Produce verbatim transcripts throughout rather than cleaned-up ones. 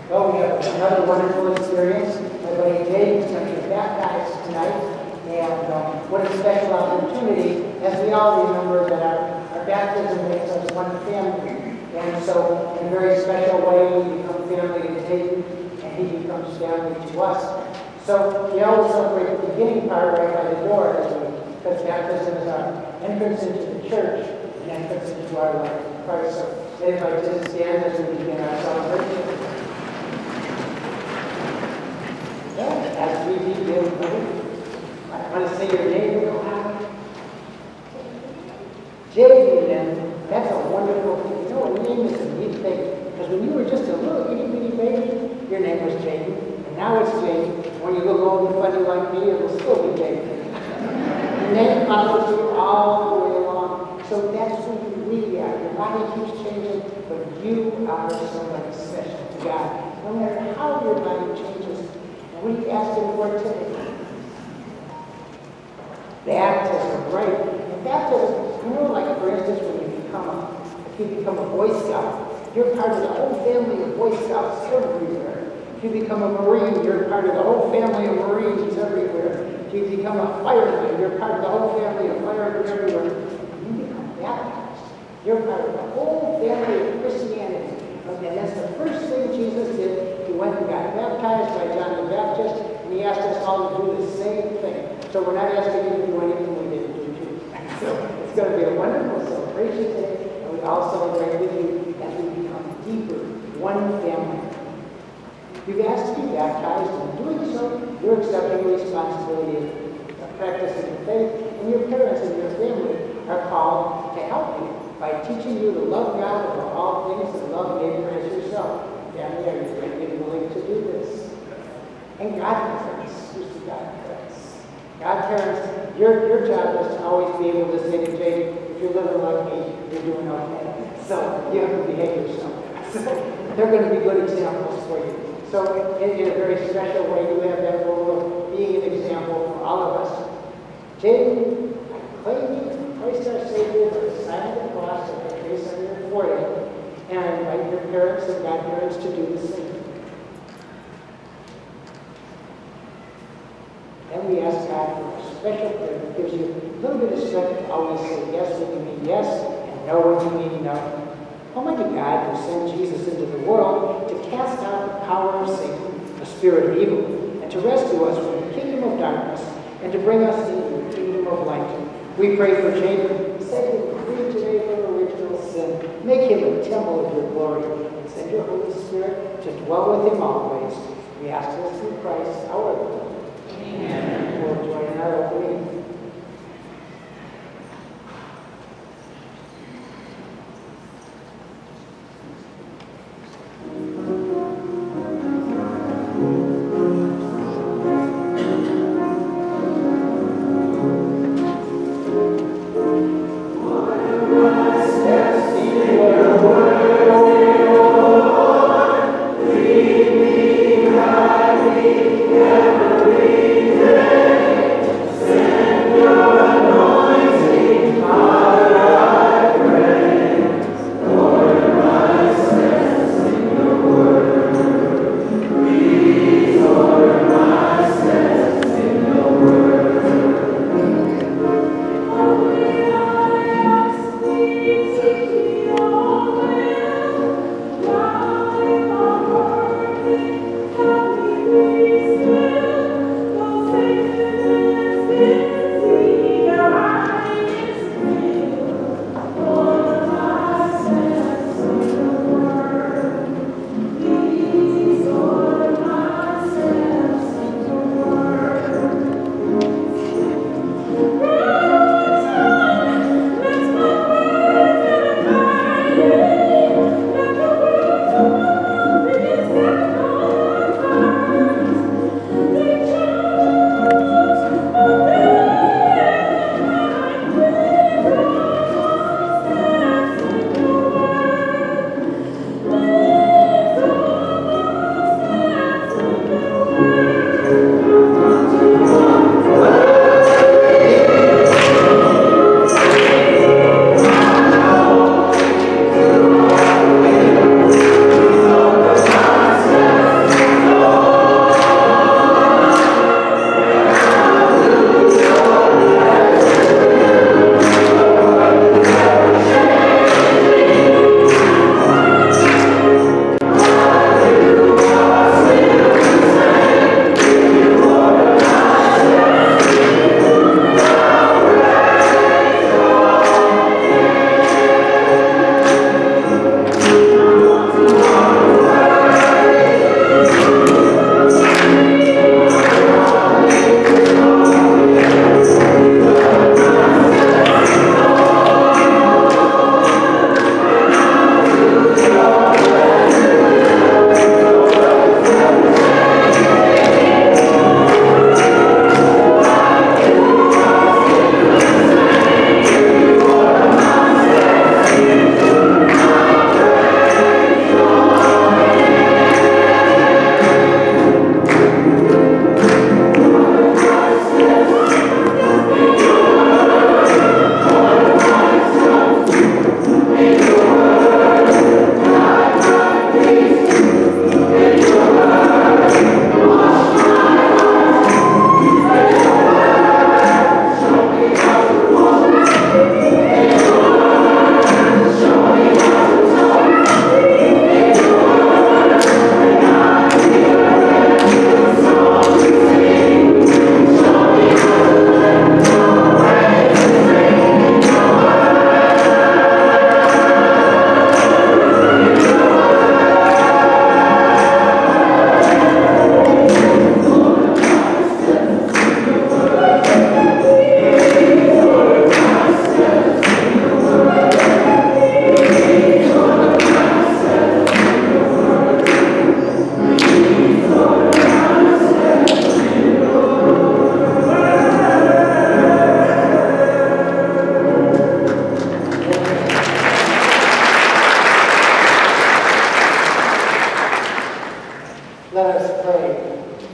Well, we have another wonderful experience. My buddy Jay is going to be baptized tonight. And um, what a special opportunity, as we all remember that our, our baptism makes us one family. And so, in a very special way, we become family to Jay, and he becomes family to us. So, we always celebrate the beginning part right by the door, because baptism is our entrance into the church and entrance into our life in Christ. So, I invite you to stand as we begin our celebration. As we begin, I want to say your name real loud. Jaden, that's a wonderful thing. You know, a name is a neat thing. Because when you were just a little itty bitty baby, your name was Jaden. And now it's Jaden. When you look old and funny like me, it will still be Jaden. Your name follows you all the way along. So that's who you really are. Your body keeps changing, but you are somebody special to God. No matter how your body changes. We asked him for today. Baptism, right? And baptism, you know, like for instance, when you become a, if you become a Boy Scout, you're part of the whole family of Boy Scouts everywhere. If you become a Marine, you're part of the whole family of Marines everywhere. If you become a fireman, you're part of the whole family of firemen everywhere. If you become baptized, you're part of the whole family of Christianity. And that's the first thing Jesus did. He went and got baptized by John the Baptist, and he asked us all to do the same thing. So we're not asking you to do anything we didn't do too. So it's going to be a wonderful celebration today, and we all celebrate with you as we become deeper, one family. You've asked to be baptized, and in doing so, you're accepting the responsibility of practicing faith, and your parents and your family are called to help you by teaching you to love God above all things and love neighbor as yourself. Family, are you ready and willing to do this? And godparents, who's the godparents? Godparents, your, your job is to always be able to say to Jay, if you're living like me, you're doing okay. So you have to behave yourself. So they're going to be good examples for you. So in, in a very special way, you have that role of being an example for all of us. Jay, I claim you. Christ our Savior, by the sign of the cross and the face on your forehead, and I invite your parents and godparents to do the same. Then we ask God for a special prayer that gives you a little bit of strength to always say yes when you mean yes, and no when you mean no. Almighty God, who sent Jesus into the world to cast out the power of Satan, the spirit of evil, and to rescue us from the kingdom of darkness, and to bring us into the kingdom of light. We pray for Jacob, set him free today from original sin. Make him a temple of your glory, and send your Holy Spirit to dwell with him always. We ask this through Christ our Lord. Amen. We'll join in our opening. Every day, send Let us pray.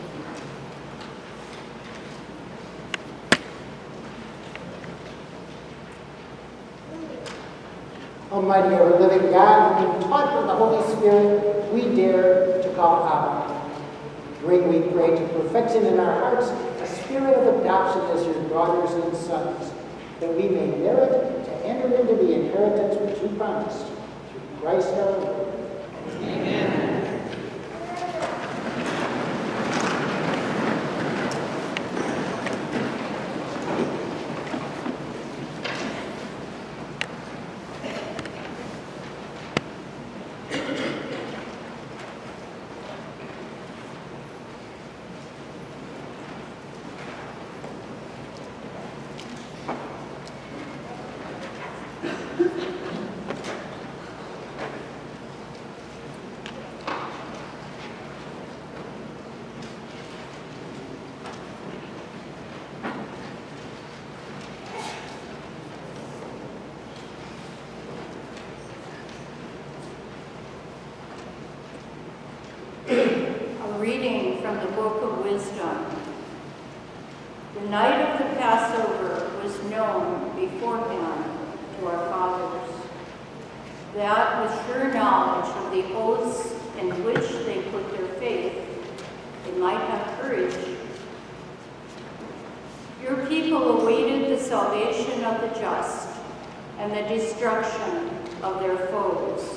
Almighty, ever living God, whom you taught by the Holy Spirit, we dare to call Abba. Bring, we pray, to perfection in our hearts a spirit of adoption as your daughters and sons, that we may merit to enter into the inheritance which you promised. Through Christ our Lord. Amen. A reading from the Book of Wisdom. The night of the Passover was known beforehand to our fathers, that with sure knowledge of the oaths in which they put their faith, they might have courage. Your people awaited the salvation of the just and the destruction of their foes.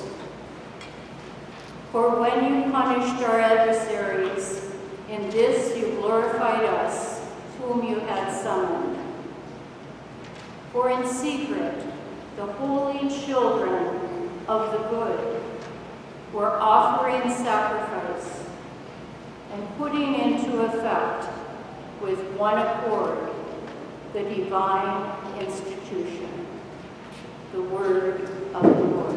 For when you punished our adversaries, in this you glorified us, whom you had summoned. For in secret, the holy children of the good were offering sacrifice and putting into effect with one accord the divine institution. The word of the Lord.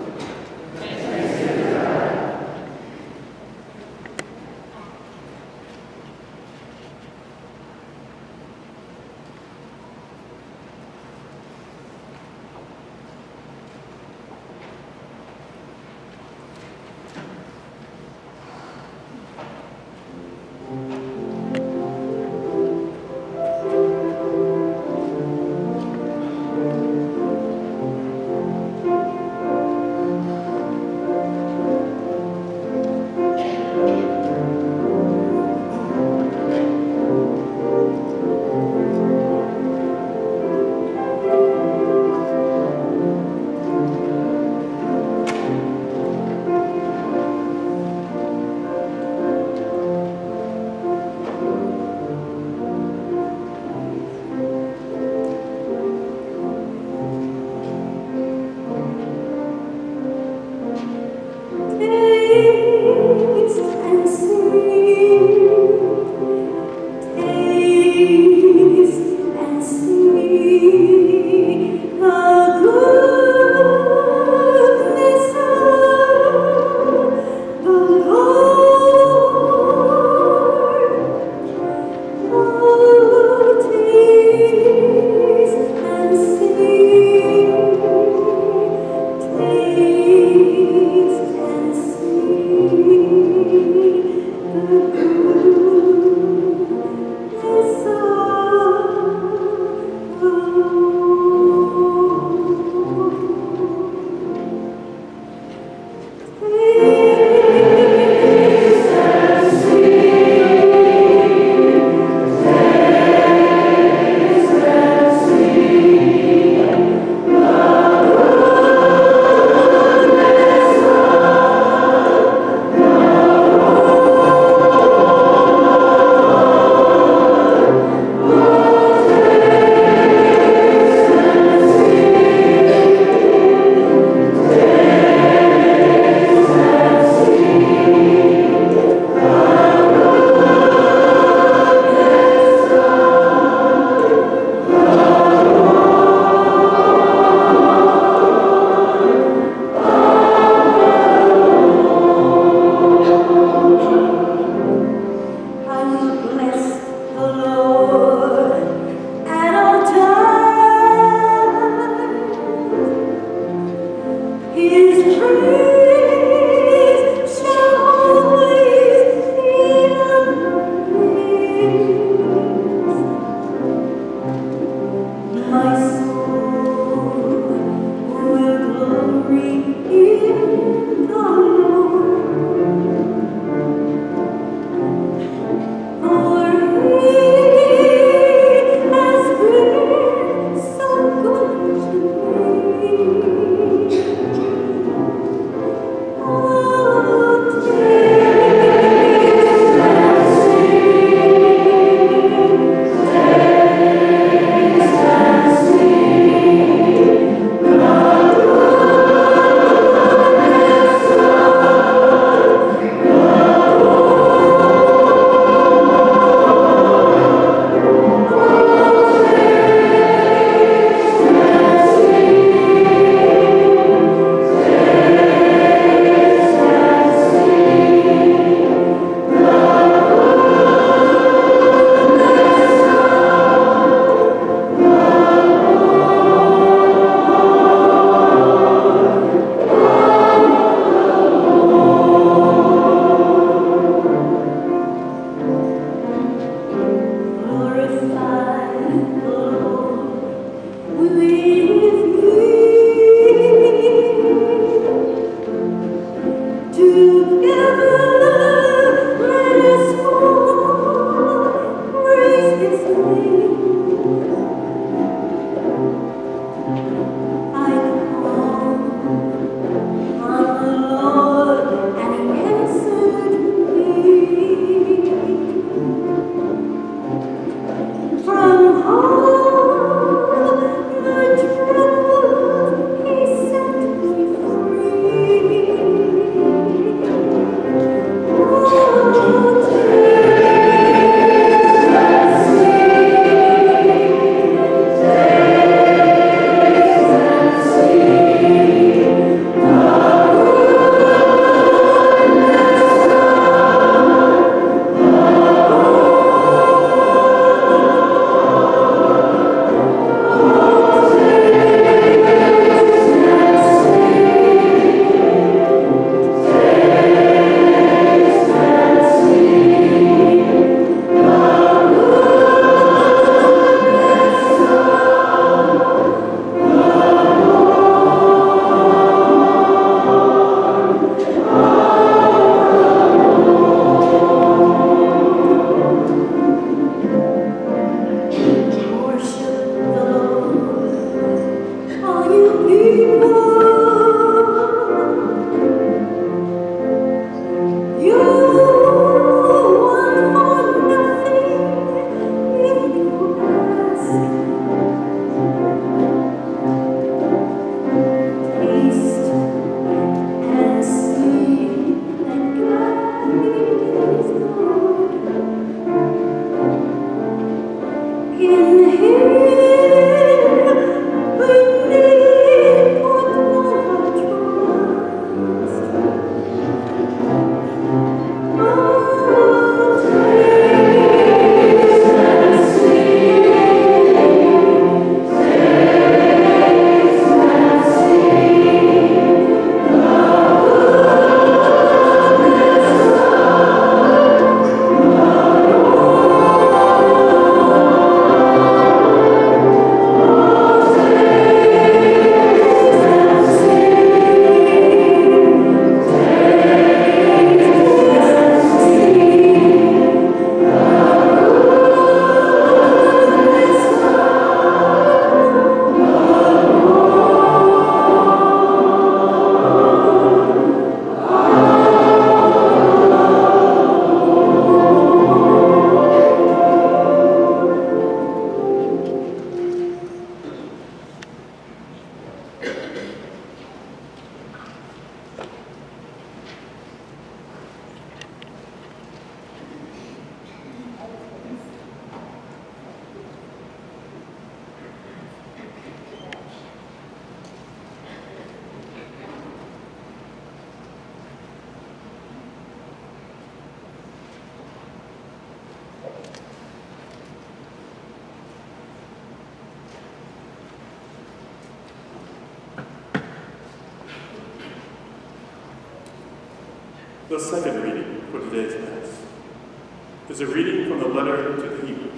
The second reading for today's Mass is a reading from the letter to the Hebrews.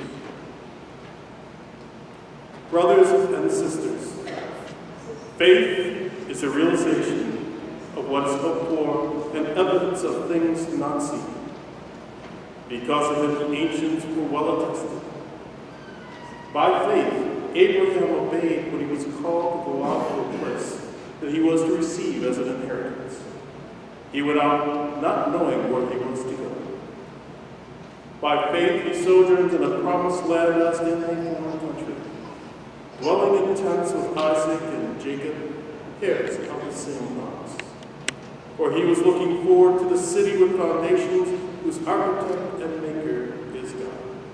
Brothers and sisters, faith is a realization of what is hoped for and evidence of things not seen. Because of it, the ancients were well attested. By faith, Abraham obeyed when he was called to go out to a place that he was to receive as an inheritance. He went out not knowing where he was to go. By faith, he sojourned in a promised land as in a foreign country, dwelling in tents with Isaac and Jacob, heirs of the same promise. For he was looking forward to the city with foundations, whose architect and maker is God.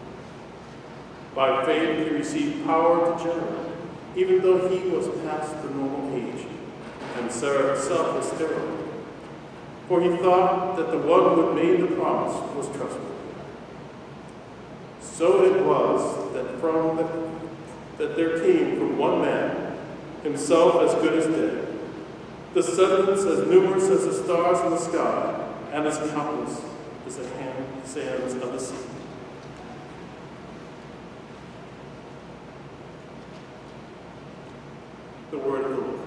By faith, he received power to generate, even though he was past the normal age, and Sarah herself was sterile. For he thought that the one who had made the promise was trustworthy. So it was that from the, that there came from one man, himself as good as dead, descendants as numerous as the stars in the sky, and as countless as the sands of the sea. The word of the Lord.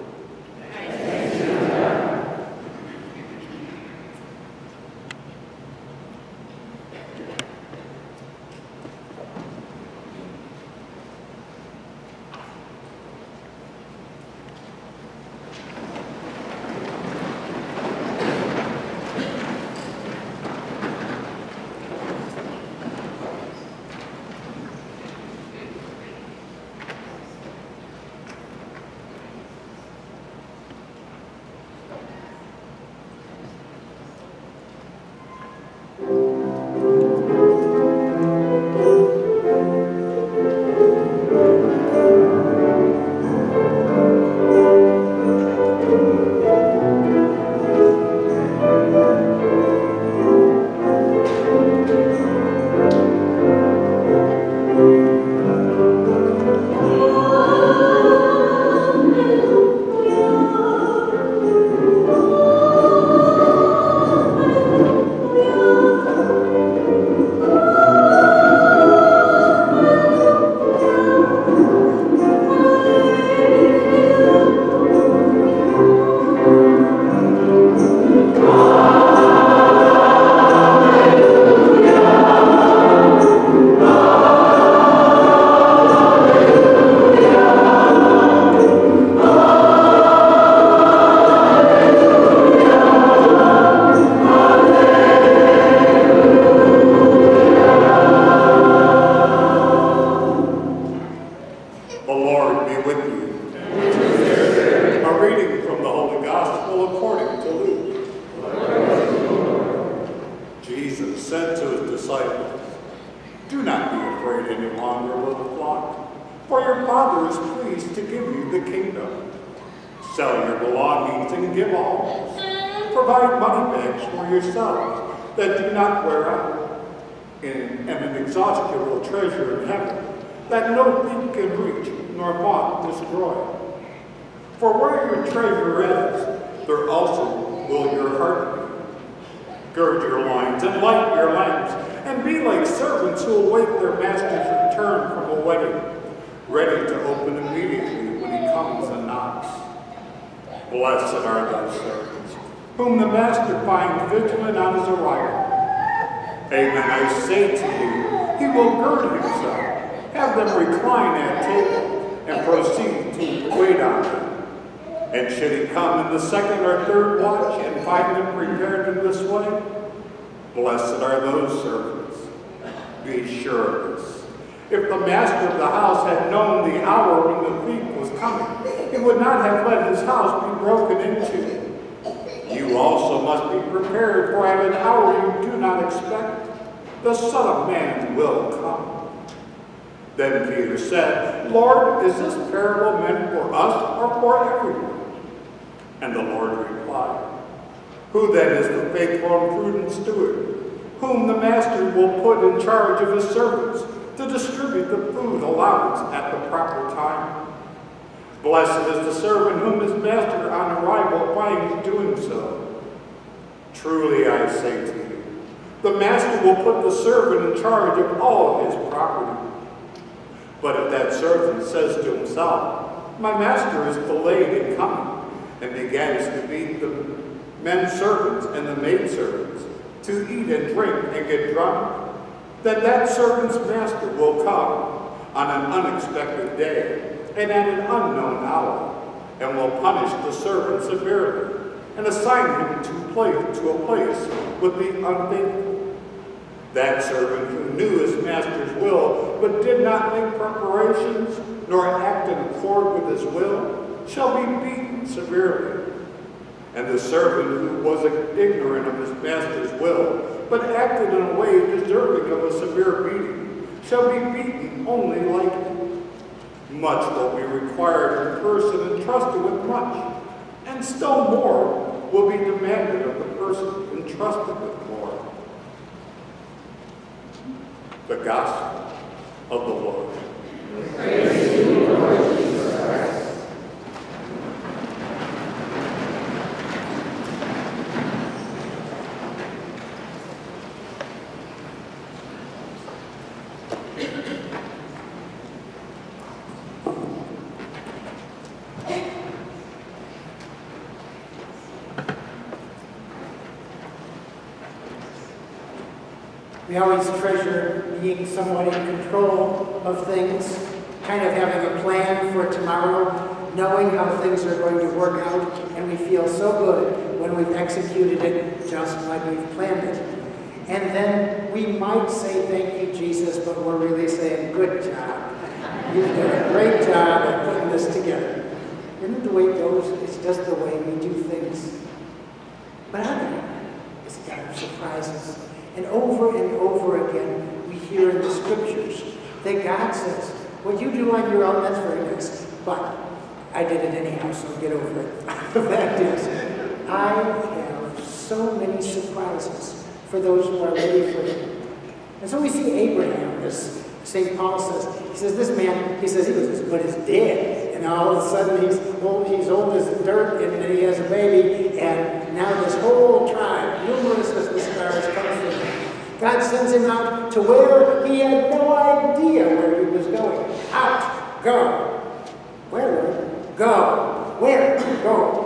For where your treasure is, there also will your heart be. Gird your loins and light your lamps, and be like servants who await their master's return from a wedding, ready to open immediately when he comes and knocks. Blessed are those servants, whom the master finds vigilant on his arrival. Amen, I say to you, he will gird himself, have them recline at table, and proceed to wait on them. And should he come in the second or third watch and find them prepared in this way, blessed are those servants. Be sure of this. If the master of the house had known the hour when the thief was coming, he would not have let his house be broken into. You also must be prepared, for at an hour you do not expect, the Son of Man will come. Then Peter said, Lord, is this parable meant for us or for everyone? And the Lord replied, Who then is the faithful and prudent steward, whom the master will put in charge of his servants to distribute the food allowance at the proper time? Blessed is the servant whom his master on arrival finds doing so. Truly I say to you, the master will put the servant in charge of all of his property. But if that servant says to himself, my master is delayed in coming, and begins to beat the men servants and the maid servants, to eat and drink and get drunk, then that servant's master will come on an unexpected day and at an unknown hour, and will punish the servant severely, and assign him to, place, to a place with the unfaithful. That servant who knew his master's will, but did not make preparations, nor act in accord with his will, shall be beaten severely. And the servant who was ignorant of his master's will, but acted in a way deserving of a severe beating, shall be beaten only lightly. Much will be required of the person entrusted with much, and still more will be demanded of the person entrusted with more. The Gospel of the Lord. Praise to you, Lord Jesus Christ. We always treasure being somewhat in control of things, kind of having a plan for tomorrow, knowing how things are going to work out, and we feel so good when we've executed it just like we've planned it. And then we might say, thank you, Jesus, but we're really saying, good job. You've done a great job at putting this together. Isn't it the way it goes? It's just the way we do things. But other it's God surprises. And over and over again, we hear in the scriptures that God says, what you do on your own, that's very nice, but I did it anyhow, so get over it. The fact is, I have so many surprises for those who are ready for it. And so we see Abraham, as Saint Paul says, he says, this man, he says he was as good as dead. And all of a sudden he's old, he's old as dirt, and then he has a baby, and now this whole tribe, numerous as the stars, come from him. God sends him out to where he had no idea where he was going. Out, go. Where, Lord? Go. Where? Go.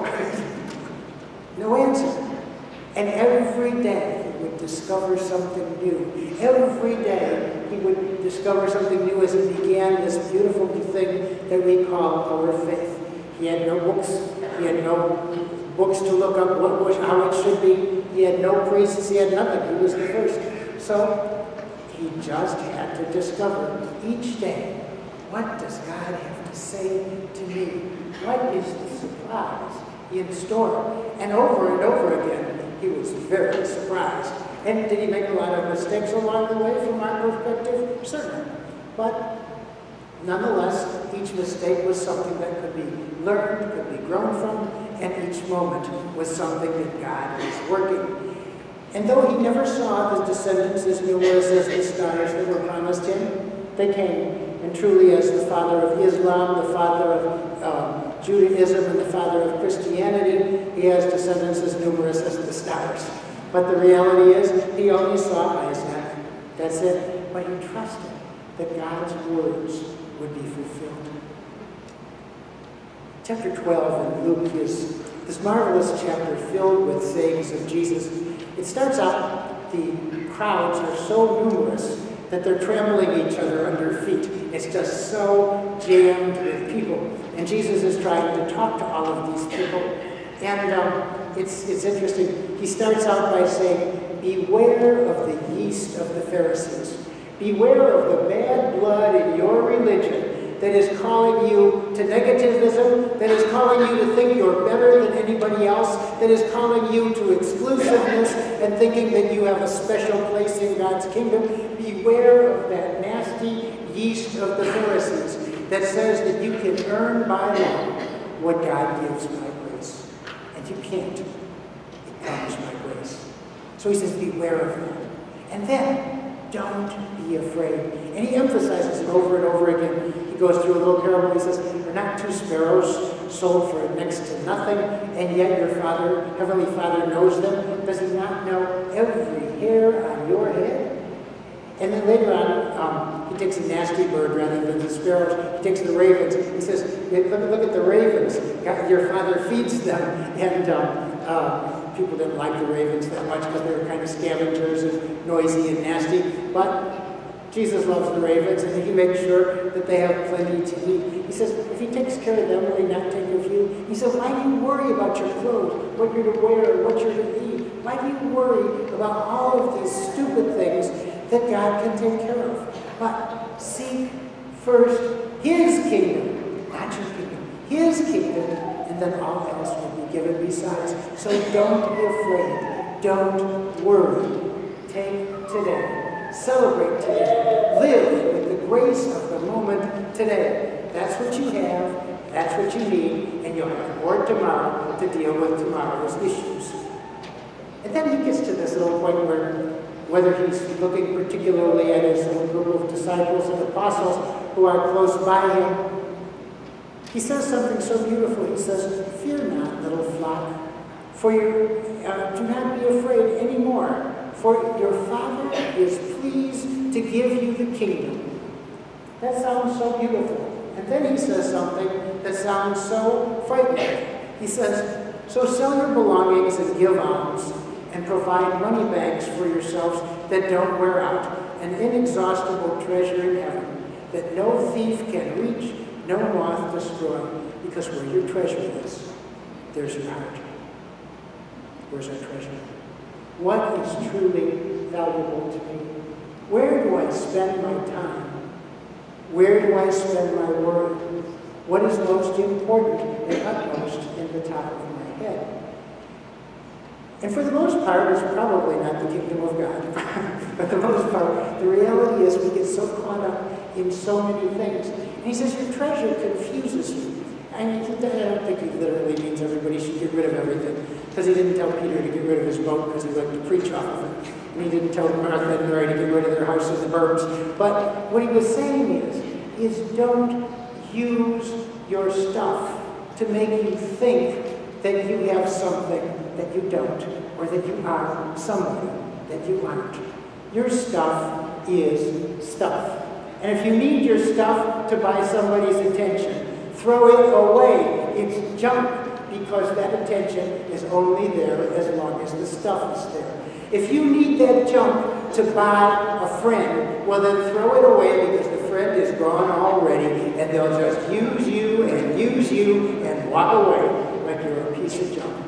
No answer. And every day he would discover something new. Every day he would discover something new as he began this beautiful thing that we call our faith. He had no books. He had no books to look up what was, how it should be. He had no priests. He had nothing. He was the first. So he just had to discover each day, what does God have to say to me? What is the surprise in store? And over and over again, he was very surprised. And did he make a lot of mistakes along the way from our perspective? Certainly. But nonetheless, each mistake was something that could be learned, could be grown from, and each moment was something that God was working. And though he never saw the descendants as numerous as the stars that were promised him, they came. And truly, as the father of Islam, the father of um, Judaism, and the father of Christianity, he has descendants as numerous as the stars. But the reality is, he only saw Isaac. That's it. But he trusted that God's words would be fulfilled. Chapter twelve in Luke is this marvelous chapter filled with sayings of Jesus. It starts out, the crowds are so numerous that they're trampling each other under feet. It's just so jammed with people. And Jesus is trying to talk to all of these people. And um, it's, it's interesting. He starts out by saying, beware of the yeast of the Pharisees. Beware of the bad blood in your religion that is calling you to negativism, that is calling you to think you're better than anybody else, that is calling you to exclusiveness and thinking that you have a special place in God's kingdom. Beware of that nasty yeast of the Pharisees that says that you can earn by law what God gives by grace. And you can't. It comes by grace. So he says, beware of that. And then, don't be afraid. And he emphasizes it over and over again. He goes through a little parable. He says, there are not two sparrows sold for next to nothing, and yet your Father, Heavenly Father, knows them? Does he not know every hair on your head? And then later on, um, he takes a nasty bird rather than the sparrows. He takes the ravens. He says, look, look at the ravens. Your Father feeds them. And um, uh, people didn't like the ravens that much because they were kind of scavengers and noisy and nasty. But Jesus loves the ravens, and he makes sure that they have plenty to eat. He says, if he takes care of them, will he not take care of you? He said, why do you worry about your clothes, what you're to wear, what you're to eat? Why do you worry about all of these stupid things that God can take care of? But seek first his kingdom, not your kingdom, his kingdom, and then all else will be given besides. So don't be afraid. Don't worry. Take today. Celebrate today. Live with the grace of the moment today. That's what you have. That's what you need. And you'll have more tomorrow to deal with tomorrow's issues. And then he gets to this little point where, whether he's looking particularly at his little group of disciples and apostles who are close by him, he says something so beautiful. He says, fear not, little flock, for you uh, do not be afraid anymore, for your Father is pleased to give you the kingdom. That sounds so beautiful. And then he says something that sounds so frightening. He says, so sell your belongings and give alms, and provide money bags for yourselves that don't wear out, an inexhaustible treasure in heaven, that no thief can reach, no moth destroy, because where your treasure is, there's your heart. Where's our treasure? What is truly valuable to me? Where do I spend my time? Where do I spend my worry? What is most important and utmost in the top of my head? And for the most part, it's probably not the kingdom of God. But the most part, the reality is we get so caught up in so many things. And he says your treasure confuses you. I mean, I don't think he literally means everybody should get rid of everything. Because he didn't tell Peter to get rid of his boat because he liked to preach off of it. And he didn't tell Martha and Mary to get rid of their house in the burbs. But what he was saying is, is don't use your stuff to make you think that you have something that you don't, or that you are somebody that you aren't. Your stuff is stuff. And if you need your stuff to buy somebody's attention, throw it away. It's junk, because that attention is only there as long as the stuff is there. If you need that junk to buy a friend, well then throw it away, because the friend is gone already, and they'll just use you and use you and walk away like you're a piece of junk.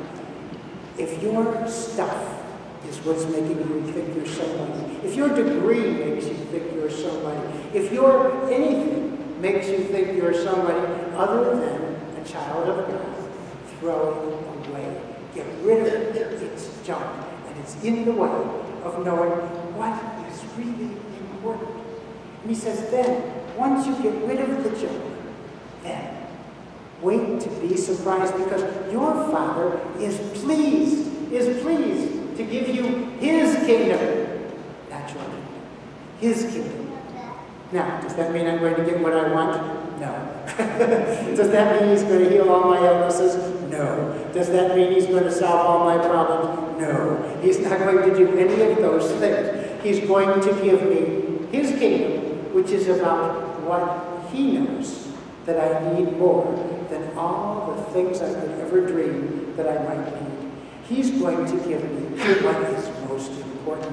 If your stuff is what's making you think you're somebody, if your degree makes you think you're somebody, if your anything makes you think you're somebody other than a child of God, throw it away. Get rid of it. It's junk. And it's in the way of knowing what is really important. And he says, then, once you get rid of the junk, then wait to be surprised, because your Father is pleased, is pleased to give you his kingdom, not your kingdom, his kingdom. Now, does that mean I'm going to get what I want? No. Does that mean he's going to heal all my illnesses? No. Does that mean he's going to solve all my problems? No. He's not going to do any of those things. He's going to give me his kingdom, which is about what he knows that I need more than all the things I could ever dream that I might need. He's going to give me what is most important.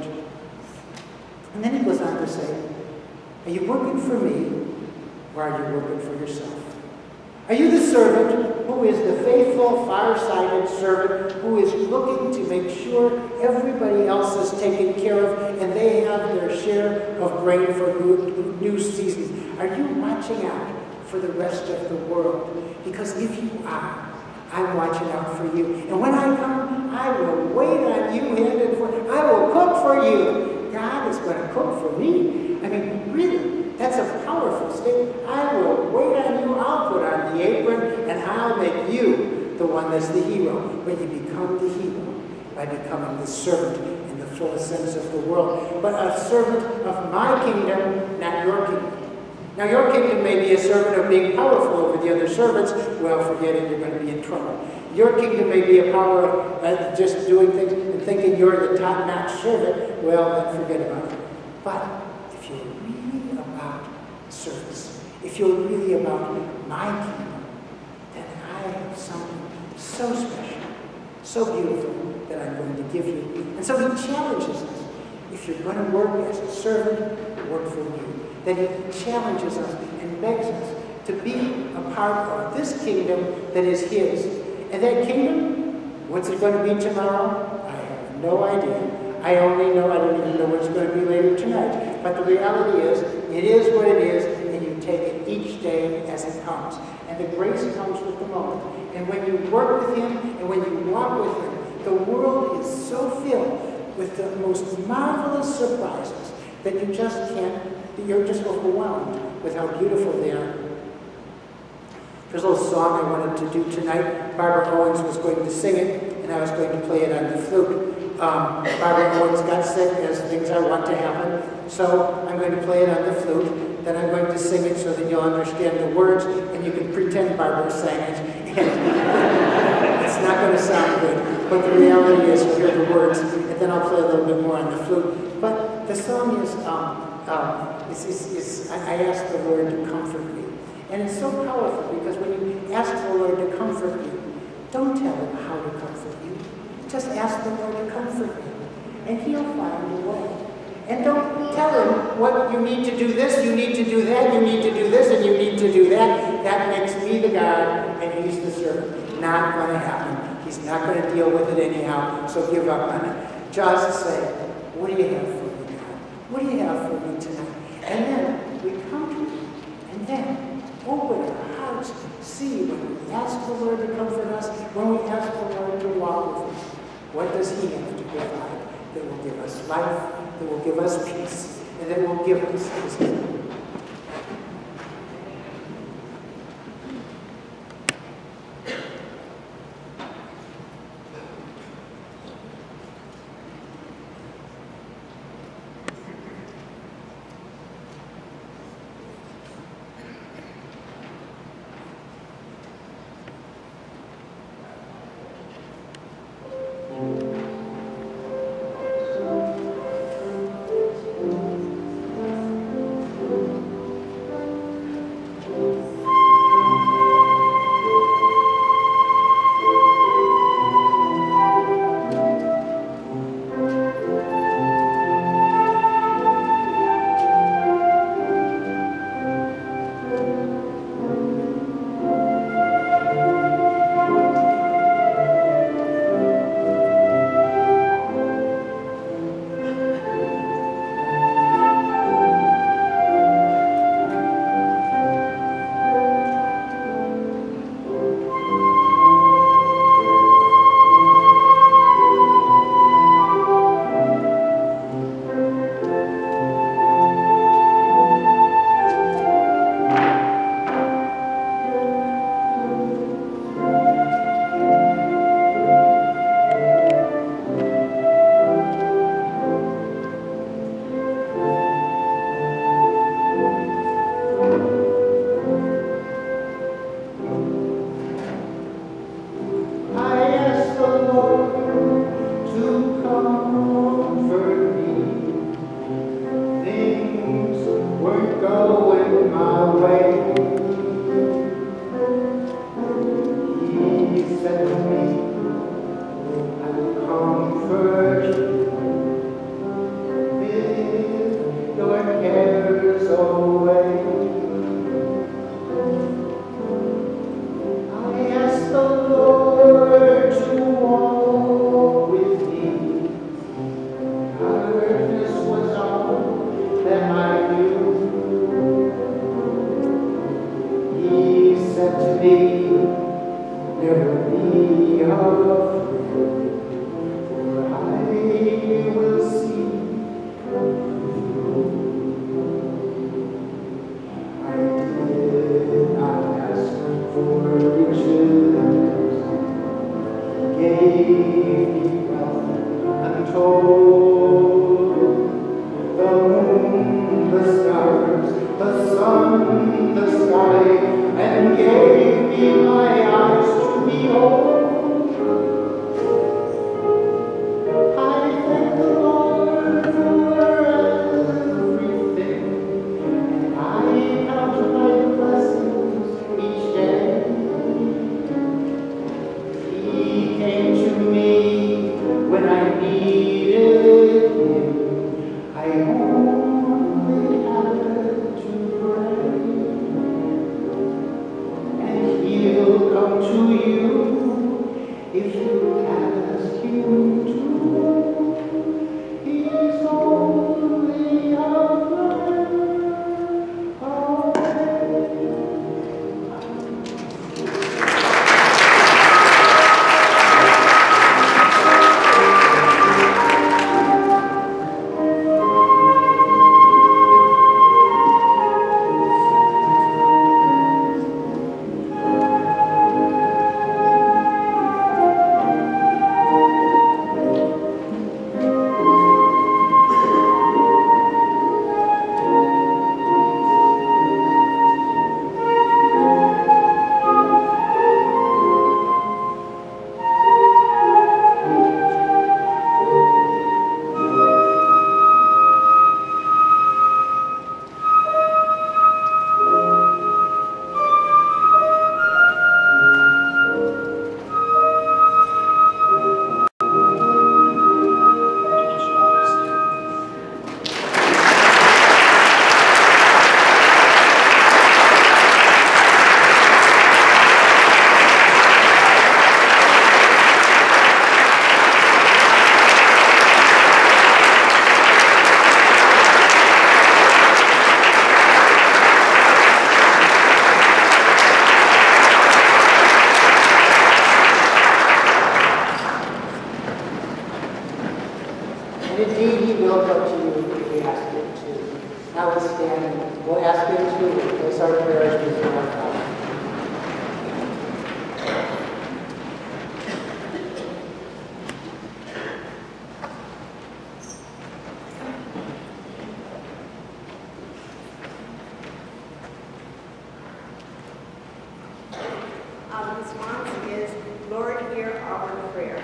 And then he goes on to say, are you working for me, or are you working for yourself? Are you the servant who is the faithful, far-sighted servant who is looking to make sure everybody else is taken care of and they have their share of grain for new seasons? Are you watching out for the rest of the world? Because if you are, I'm watching out for you. And when I come, I will wait on you hand and foot. I will cook for you. God is going to cook for me. I mean, really, that's a powerful statement. I will wait on you. I'll put on the apron, and I'll make you the one that's the hero. But you become the hero by becoming the servant in the fullest sense of the world. But a servant of my kingdom, not your kingdom. Now your kingdom may be a servant of being powerful over the other servants. Well, forget it, you're going to be in trouble. Your kingdom may be a power of uh, just doing things and thinking you're the top-notch servant. Well, then forget about it. But if you're really about service, if you're really about my kingdom, then I have something so special, so beautiful that I'm going to give you. And so he challenges us. If you're going to work as a servant, work for me. Then he challenges us and begs us to be a part of this kingdom that is his. And that kingdom, what's it going to be tomorrow? I have no idea. I only know, I don't even know what's going to be later tonight. But the reality is, it is what it is, and you take it each day as it comes. And the grace comes with the moment. And when you work with him, and when you walk with him, the world is so filled with the most marvelous surprises that you just can't, you're just overwhelmed with how beautiful they are. There's a little song I wanted to do tonight. Barbara Owens was going to sing it, and I was going to play it on the flute. Um, Barbara Owens got sick, as things I want to happen, so I'm going to play it on the flute. Then I'm going to sing it so that you'll understand the words, and you can pretend Barbara sang it. It's not going to sound good, but the reality is you hear the words, and then I'll play a little bit more on the flute. But the song is, um, um, is, is, is I, I ask the Lord to comfort me. And it's so powerful because when you ask the Lord to comfort you, don't tell him how to comfort you. Just ask the Lord to comfort you, and he'll find a way. And don't tell him what you need to do this, you need to do that, you need to do this, and you need to do that. That makes me the God, and he's the servant. Not going to happen. He's not going to deal with it anyhow, so give up on it. Just say, what do you have for me, God? What do you have for me tonight? And then we come to him, and then open our hearts, see when we ask the Lord to comfort us, when we ask the Lord to walk with us, what does he have to provide that will give us life, that will give us peace, and that will give us his kingdom? Untold, the moon Now let's stand and we'll ask him to place our prayers before our Father. Our response is, Lord, hear our prayer.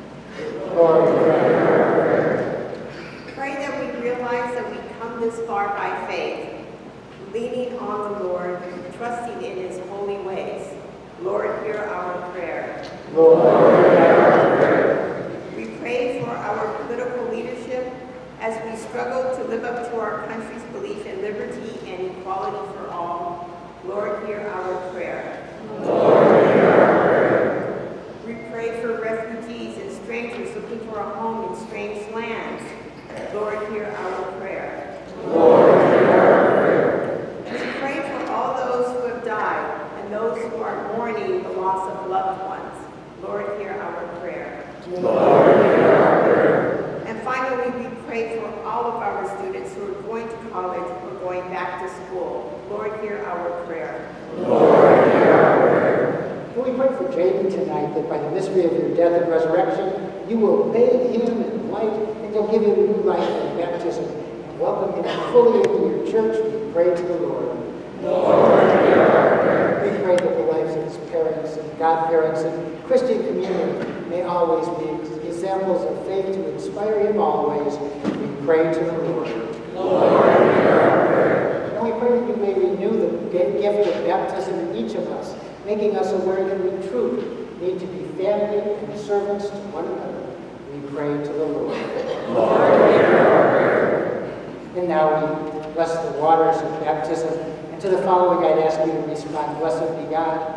Lord, hear our prayer. Pray that we realize that we come this far by faith, leaning on the Lord, trusting in his holy ways. Lord, hear our prayer. Lord, hear our prayer. We pray for our political leadership as we struggle to live up to our country's belief in liberty and equality for all. Lord, hear our prayer. Lord, hear our prayer. We pray for refugees and strangers looking for a home in strange lands. Lord, hear our prayer. Lord, hear our prayer. We pray for all those who have died and those who are mourning the loss of loved ones. Lord, hear our prayer. Lord, hear our prayer. And finally, we pray for all of our students who are going to college or going back to school. Lord, hear our prayer. Lord, hear our prayer. And we pray for Jaden tonight that by the mystery of your death and resurrection, you will bathe him in light and you'll give him new life in baptism and welcome him fully into your church. We pray to the Lord. Lord, hear our prayer. We pray that the lives of his parents and godparents and Christian community may always be examples of faith to inspire him always. We pray to the Lord. Lord, hear our prayer. And we pray that you may renew the gift of baptism in each of us, making us aware that we truly need to be family and servants to one another. We pray to the Lord. Lord, hear our prayer. And now we bless the waters of baptism. And to the following, I'd ask you to respond, Blessed be God.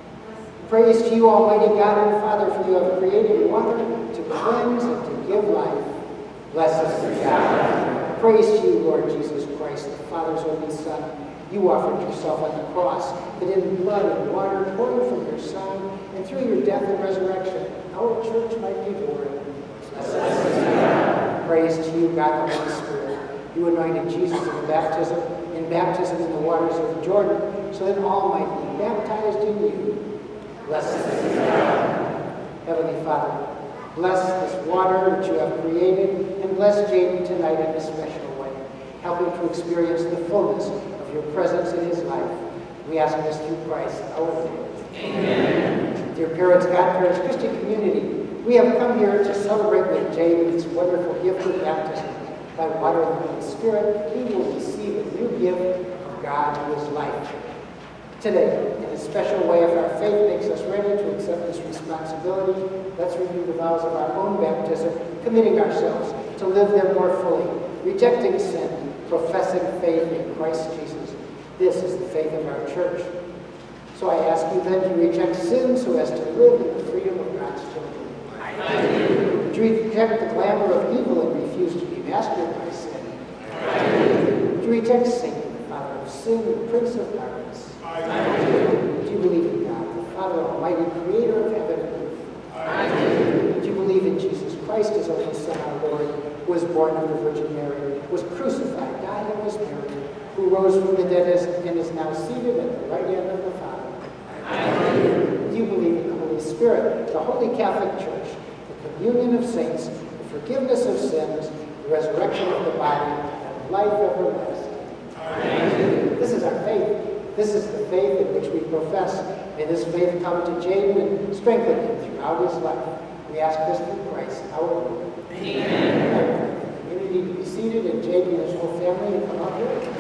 Praise to you, Almighty God and Father, for you have created water to cleanse and to give life. Blessed be God. Praise to you, Lord Jesus Christ, the Father's only Son. You offered yourself on the cross, that in blood and water pouring from your Son, and through your death and resurrection, our church might be born. Blessed be God. Praise to you, God the Holy Spirit. You anointed Jesus in baptism, in baptism in the waters of Jordan, so that all might be baptized in you. Blessed be God. Heavenly Father, bless this water which you have created, and bless Jaden tonight in a special way. Help him to experience the fullness of your presence in his life. We ask this through Christ, our Lord. Amen. Dear parents, godparents, Christian community, we have come here to celebrate with Jaden's wonderful gift of baptism. By water and the Holy Spirit, he will receive a new gift of God who is life. Today, in a special way, if our faith makes us ready to accept this responsibility, let's renew the vows of our own baptism, committing ourselves to live them more fully, rejecting sin, professing faith in Christ Jesus. This is the faith of our church. So I ask you then to reject sin so as to live in the freedom of God's children. I do. To reject the glamour of evil and refuse to be mastered by sin. I do. To reject Satan, the father of sin and prince of darkness. I do. Do you believe in God, the Father Almighty, creator of heaven and earth? I do. Do you believe in Jesus Christ, his only Son, our Lord, who was born of the Virgin Mary, was crucified, died, and was buried, who rose from the dead and is now seated at the right hand of the Father? I do. Do you believe in the Holy Spirit, the Holy Catholic Church, the communion of saints, the forgiveness of sins, the resurrection of the body, and life everlasting? I do. This is our faith. This is the faith in which we profess. May this faith come to Jaden and strengthen him throughout his life. We ask this through Christ, our Lord. Amen. The community to be seated, and Jaden and his whole family to come up here.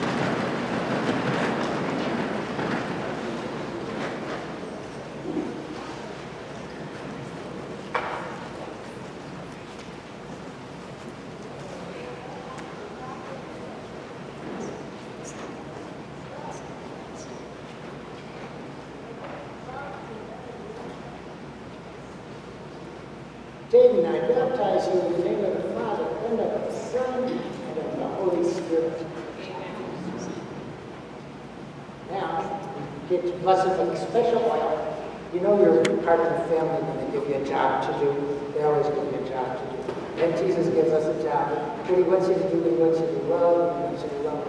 Jaden, I baptize you in the name of the Father, and of the Son, and of the Holy Spirit. Now, get blessed with a special oil. You know you're part of the family when they give you a job to do. They always give you a job to do. And Jesus gives us a job. What he wants you to do, he wants you to love, he wants you to love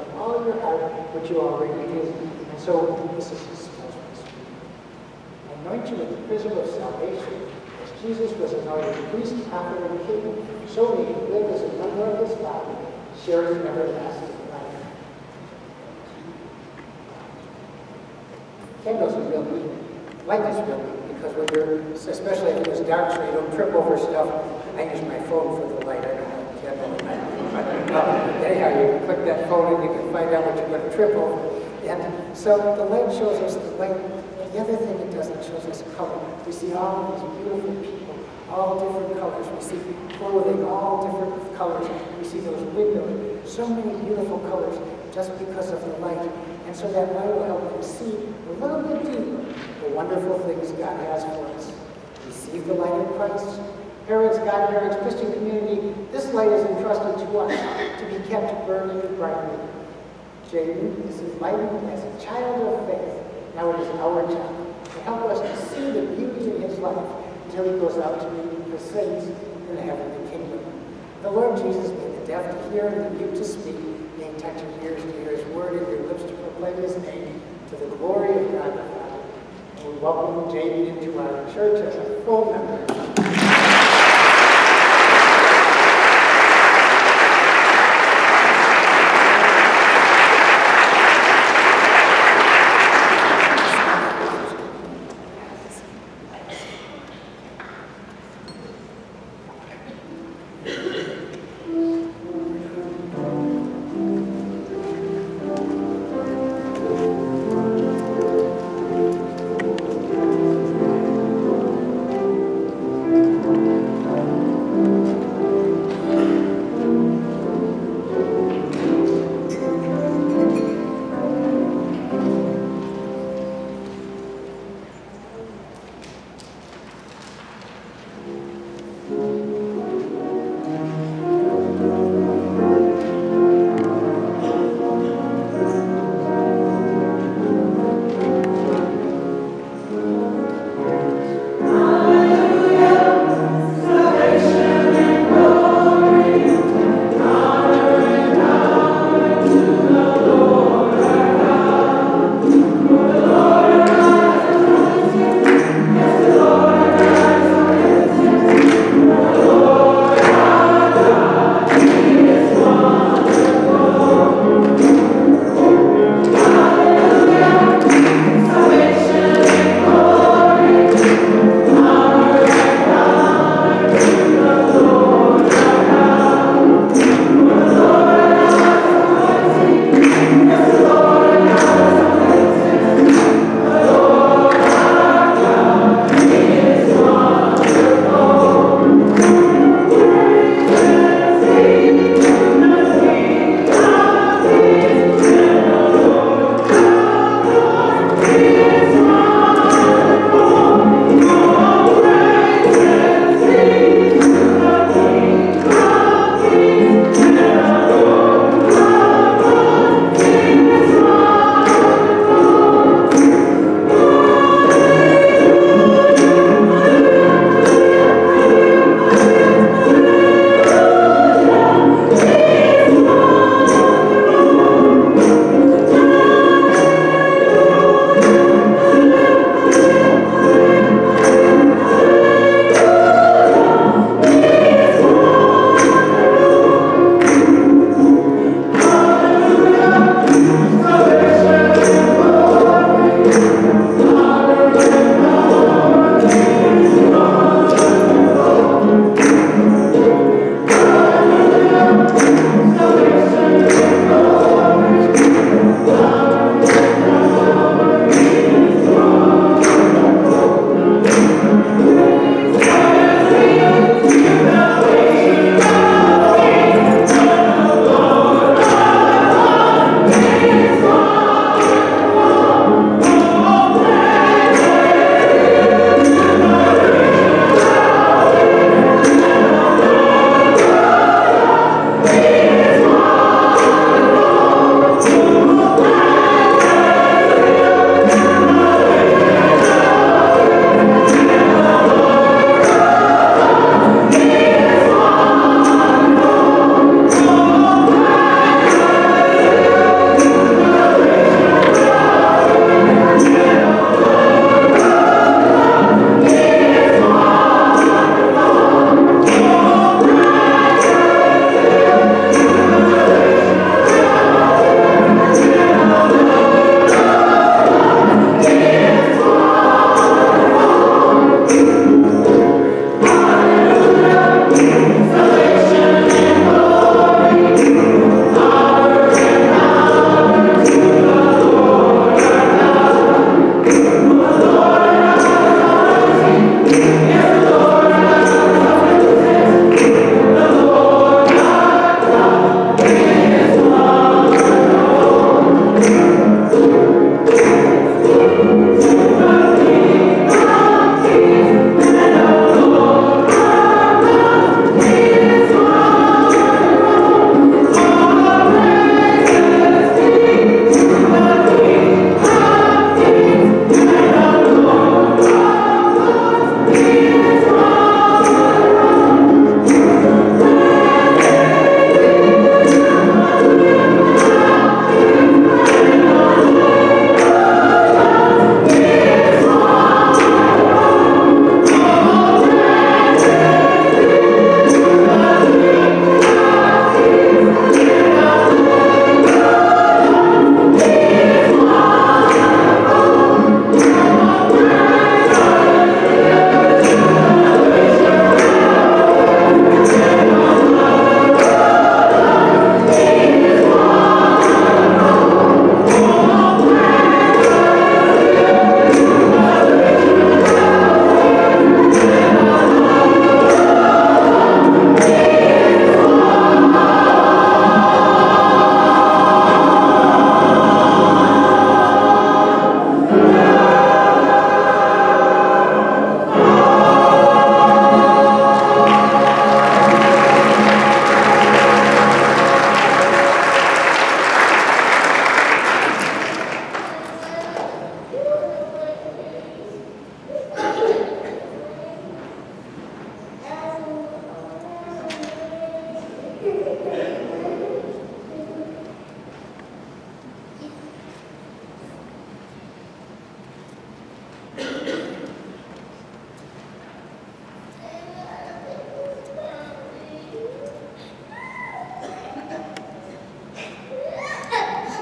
which you already do. And so this is his most I anoint you with the chrism of salvation. As Jesus was anointed priest, prophet, and king, so may you live as a member of his body, sharing everlasting life. Candles are real neat. Light is real neat because when you're, especially if it was dark so you don't trip over stuff, I use my phone for the light. I don't have a candle in my uh, anyhow, you can click that phone and you can find out what you're going to trip over. And so the light shows us the light. The other thing it does, it shows us color. We see all these beautiful people, all different colors. We see clothing, all different colors. We see those windows, so many beautiful colors just because of the light. And so that light will help us see a little bit deeper the wonderful things God has for us. Receive the light of Christ. Parents, godparents, Christian community, this light is entrusted to us to be kept burning brightly. Jaden is enlightened as a child of faith. Now it is our job to help us to see the beauty in his life until he goes out to meet the saints in the heavenly kingdom. The Lord Jesus made the deaf to hear and the mute to speak, being touched your ears to hear his word and your lips to proclaim his name to the glory of God the Father. And we welcome Jaden into our church as a full member.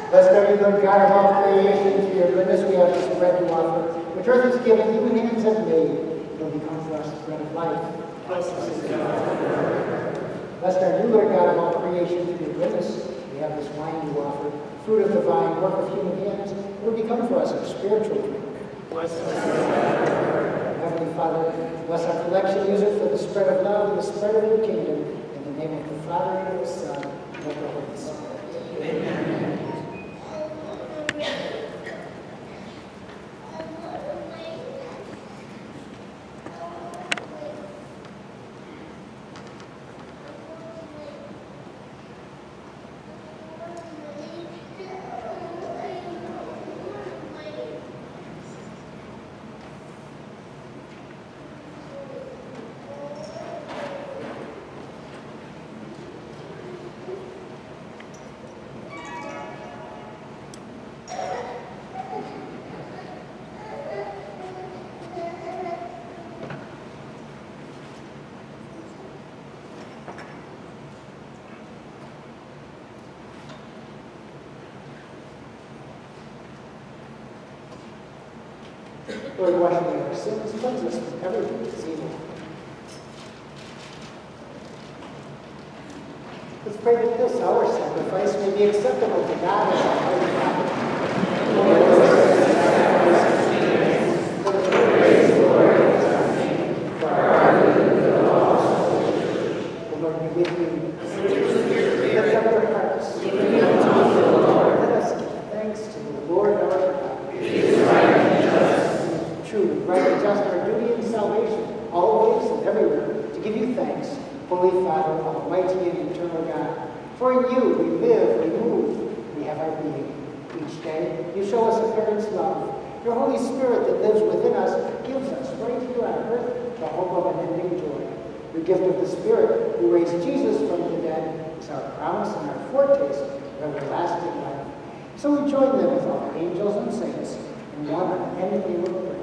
Blessed are you, Lord God of all creation. Through your goodness we have this bread to offer, which earth has given, human hands have made. It will become for us the bread of life. Blessed are you, Lord God of all creation. Through your goodness we have this wine to offer, fruit of the vine, work of human hands. It will become for us a spiritual drink. Blessed are you, Heavenly Father, bless our collection. Use it for the spread of love and the spread of your kingdom. In the name of the Father, and of the Son, and of the Holy Spirit. Amen. Lord, wash away our sins, cleanse us from everything that's evil. Let's pray that this, our sacrifice, may be acceptable to God as our Holy Father. Lord, for the praise of the Lord is our name, for our good and the law of the Lord be with you. Lift up your hearts. Let us give thanks to the Lord our God. It is right and just. True, right and just, our duty and salvation, always and everywhere, to give you thanks, Holy Father, almighty and eternal God. For in you we live, we move, we have our being. Each day you show us a parent's love. Your Holy Spirit that lives within us gives us, right here on earth, the hope of unending joy. The gift of the Spirit, who raised Jesus from the dead, is our promise and our foretaste of everlasting life. So we join them with all the angels and saints in one unending name of praise.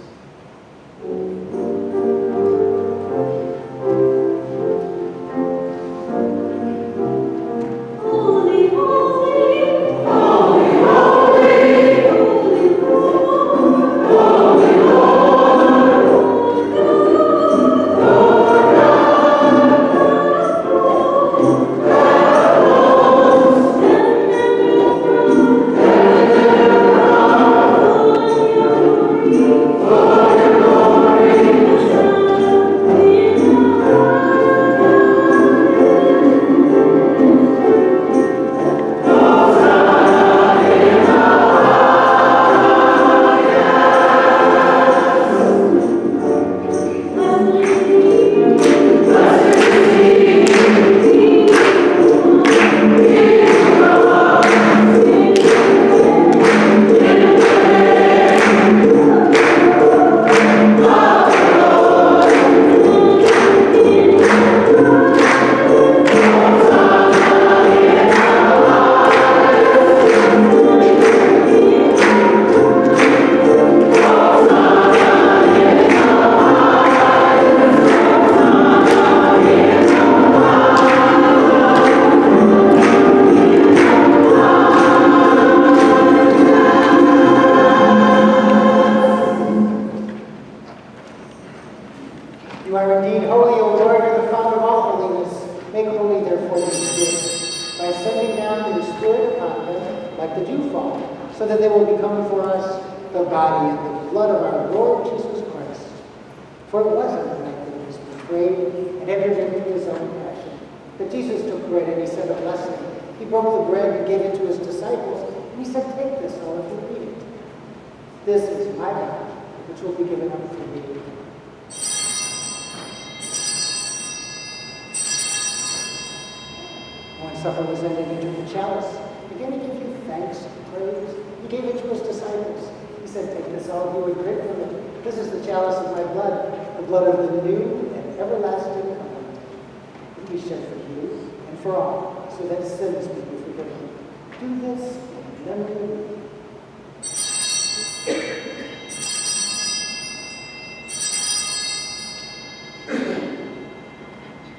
Supper was ended, he took the chalice. Again, he gave you thanks and praise. He gave it to his disciples. He said, take this, all of you, and drink from it. This is the chalice of my blood, the blood of the new and everlasting covenant. It will be shed for you and for all, so that sins may be forgiven. Do this in memory of me.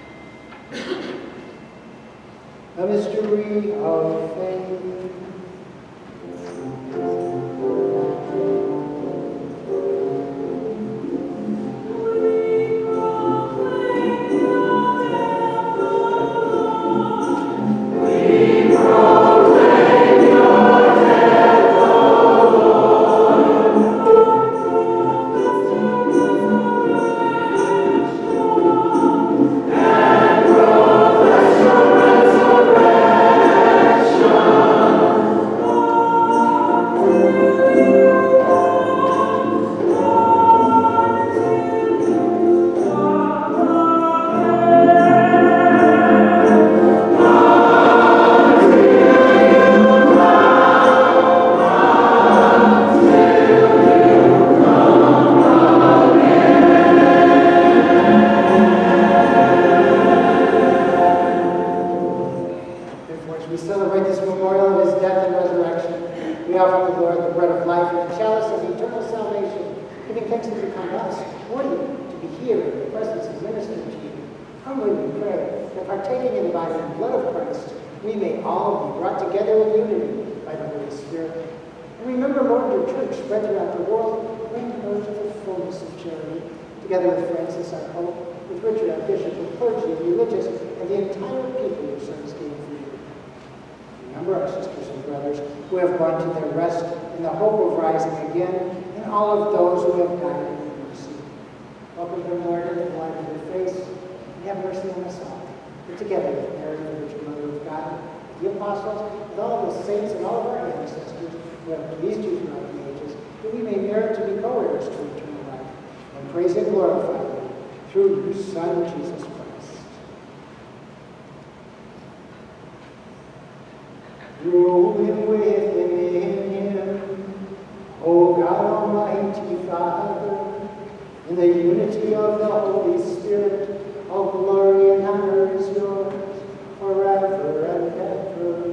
A mystery of faith. We offer the Lord the bread of life and the chalice of eternal salvation, giving thanks that you come us, worthy to be here in the presence and ministering to you. Humbly we pray that partaking in the body and blood of Christ, we may all be brought together in unity by the Holy Spirit. And remember, Lord, your church spread throughout the world, bring her to the fullness of charity, together with Francis, our Pope, with Richard, our Bishop, with clergy, religious, and the entire people your sons gave for you. Remember our sisters and brothers who have gone to their rest in the hope of rising again, and all of those who have died in your mercy. Welcome them, Lord, in the light of your face, and have mercy on us all. And together with Mary, the Virgin Mother of God, the apostles, with all the saints and all of our ancestors who have pleased you throughout the ages, that we may merit to be co-heirs to eternal life, and praise and glorify you through your Son, Jesus Christ. Through him, with him, in him, O God Almighty Father, in the unity of the Holy Spirit, all glory and honor is yours, forever and ever.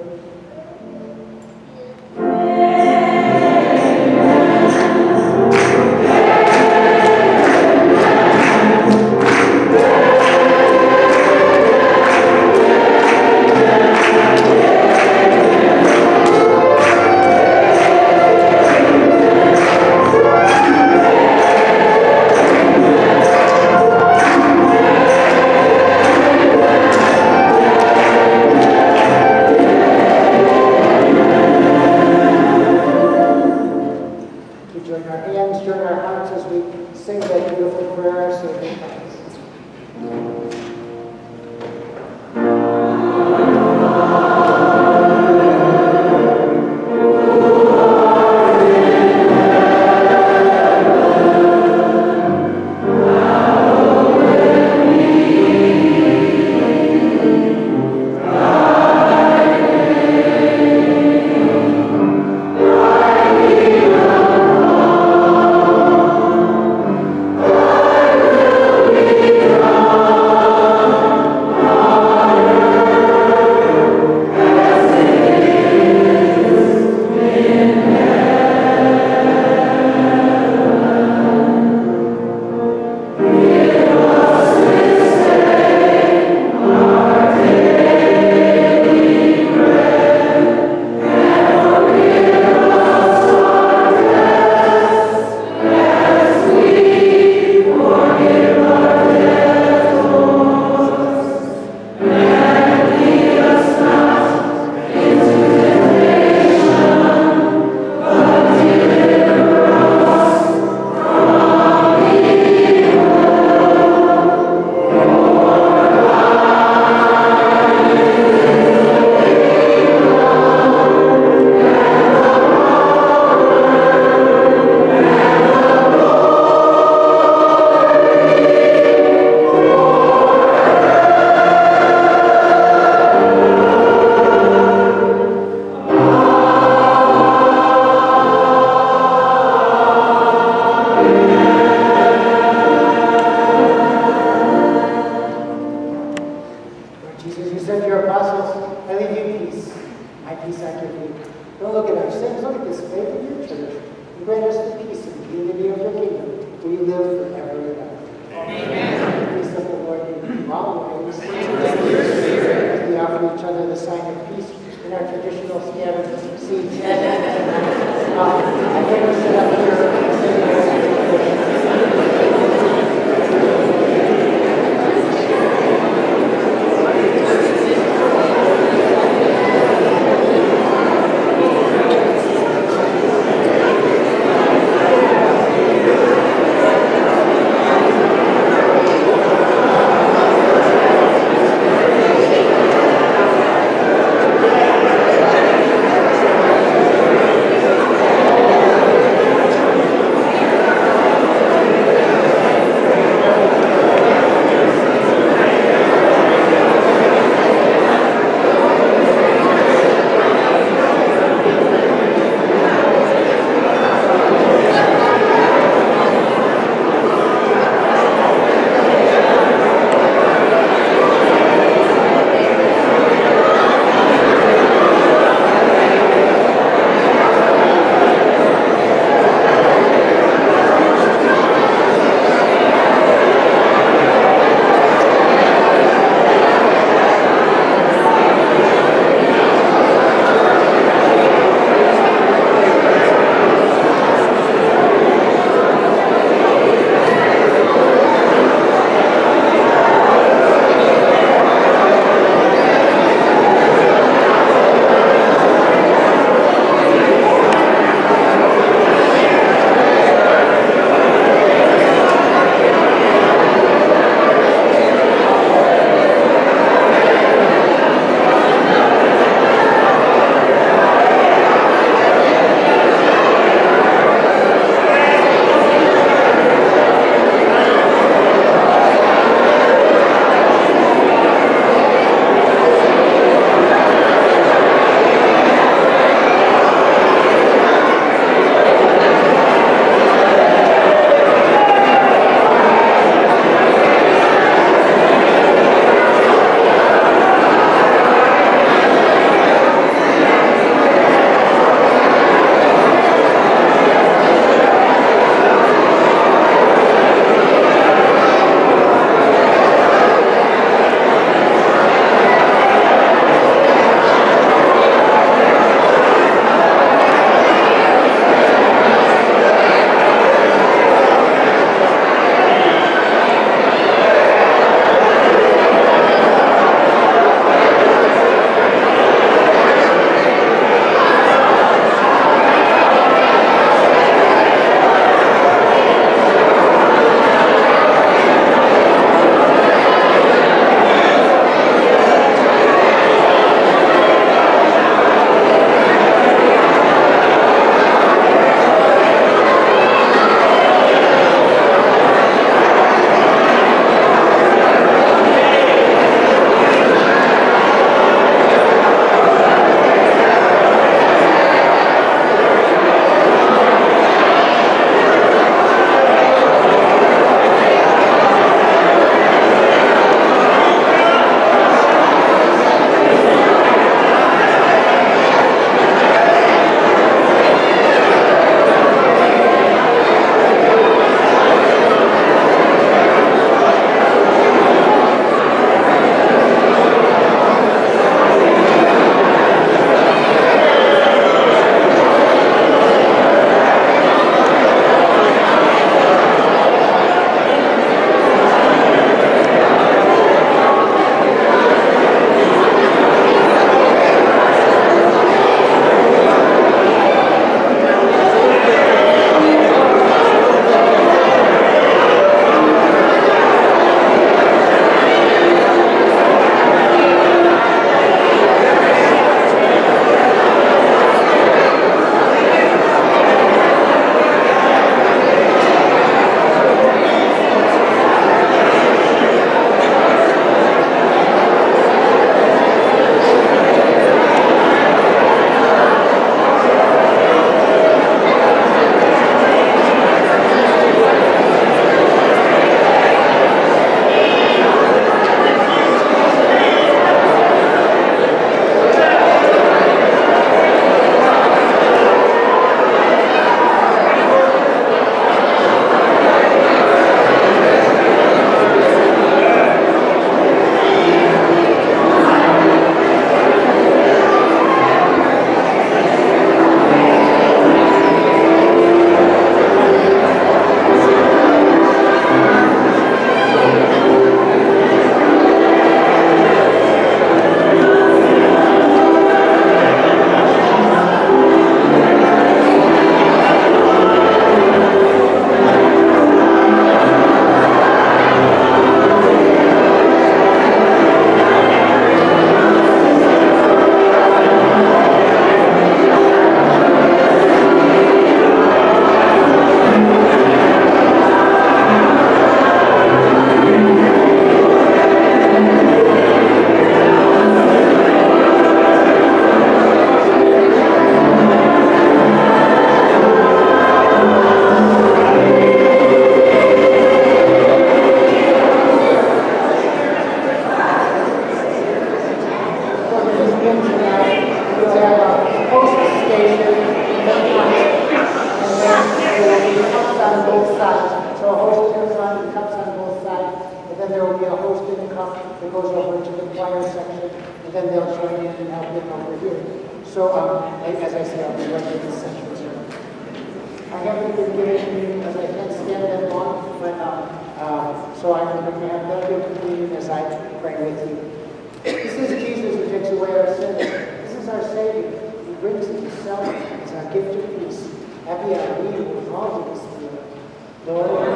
on both sides. So a host comes on and cups on both sides. And then there will be a host in the cup that goes over to the choir section. And then they'll join in and help him over here. So, um, as I said, I'll be running this session. I haven't been giving because I can't stand that long, but um, uh, so I'm going to have that good communion as I pray with you. This is Jesus who takes away our sins. This is our Savior. He brings it himself as our gift of peace. Happy are we with all of this Spirit. Lord,